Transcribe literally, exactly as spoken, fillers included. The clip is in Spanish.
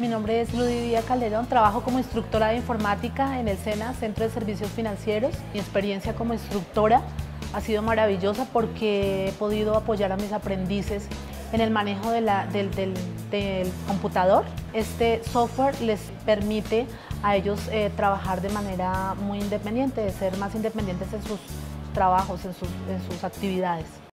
Mi nombre es Ludivia Calderón, trabajo como instructora de informática en el SENA, Centro de Servicios Financieros. Mi experiencia como instructora ha sido maravillosa porque he podido apoyar a mis aprendices en el manejo de la, del, del, del computador. Este software les permite a ellos eh, trabajar de manera muy independiente, de ser más independientes en sus trabajos, en sus, en sus actividades.